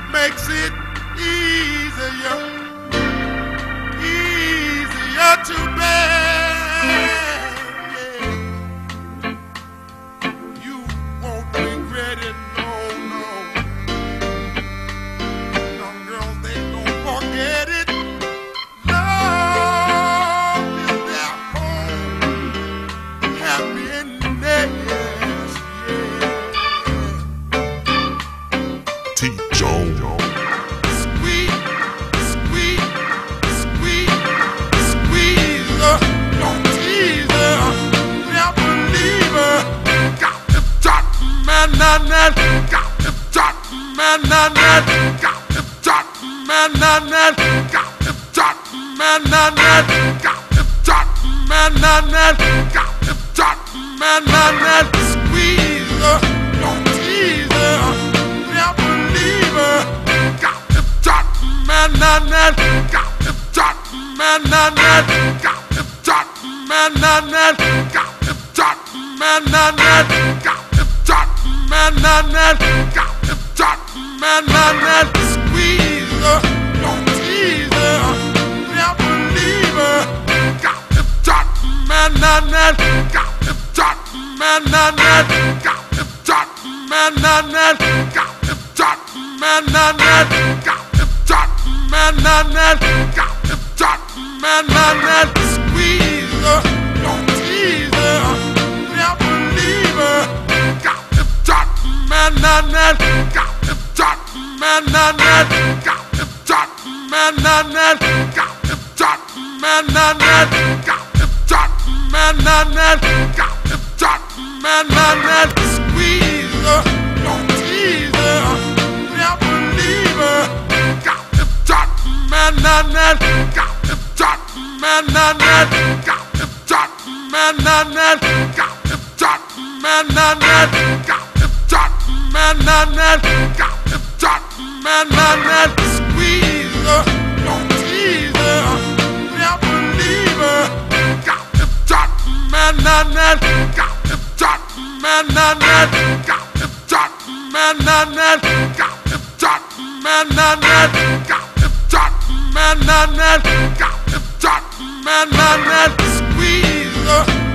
makes it easier, easier to bear. Yeah. You won't regret it, no, no. Young girls, they don't forget it. Love is their home, happiness, yeah. T-Joe. Squeeze, squeeze, squeeze, squeeze her, don't tease her, never leave her. Got the jot, man, got the jot, man, got the jot, man, got the jot, man, got the jot, man, got the jot, man, squeeze her, don't tease her, never leave her. Got the jot, man, got the jot, man, got the jot, man, got the jot, man, got the jot, man, got the jot, man, squeeze her, don't tease her, never leave her. Got the jot, man, got the jot, man, got the jot, man, got the jot, man, got the jot, man, got the jot, man, squeeze her, don't tease her, never leave her. Got the jot, man, got the jot, man, got the jot, man, got the jot, man, got the jot, man, got the jot, man, squeeze her, don't tease her, never leave her. Got the jot, man, got the jot, man, got the jot, man, got the jot, man, got the jot, man, got the jot, man, squeeze her, don't tease her, never leave her. Got the jot, man, got the jot, man, got the jot, man, got the jot, man, got the jot, man, got the jot, man, squeeze her.